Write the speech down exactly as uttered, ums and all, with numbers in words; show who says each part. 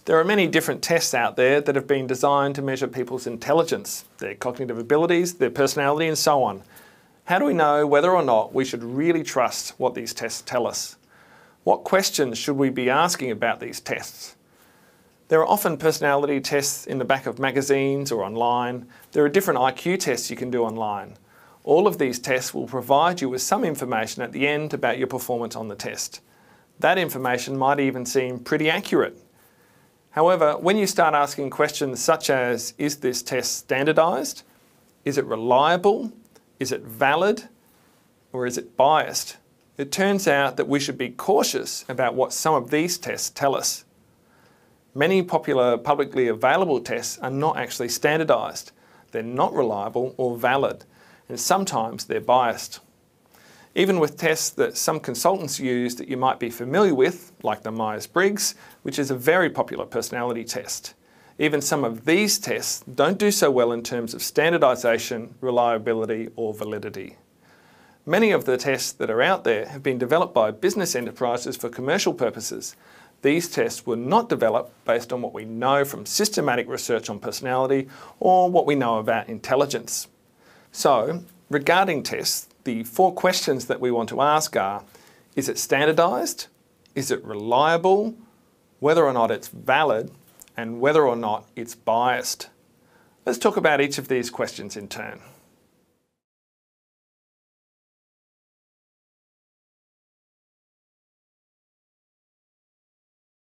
Speaker 1: There are many different tests out there that have been designed to measure people's intelligence, their cognitive abilities, their personality and so on. How do we know whether or not we should really trust what these tests tell us? What questions should we be asking about these tests? There are often personality tests in the back of magazines or online. There are different I Q tests you can do online. All of these tests will provide you with some information at the end about your performance on the test. That information might even seem pretty accurate. However, when you start asking questions such as, is this test standardized? Is it reliable? Is it valid? Or is it biased? It turns out that we should be cautious about what some of these tests tell us. Many popular publicly available tests are not actually standardized. They're not reliable or valid, and sometimes they're biased. Even with tests that some consultants use that you might be familiar with, like the Myers-Briggs, which is a very popular personality test. Even some of these tests don't do so well in terms of standardization, reliability, or validity. Many of the tests that are out there have been developed by business enterprises for commercial purposes. These tests were not developed based on what we know from systematic research on personality or what we know about intelligence. So, regarding tests, the four questions that we want to ask are, is it standardized? Is it reliable? Whether or not it's valid? And whether or not it's biased? Let's talk about each of these questions in turn.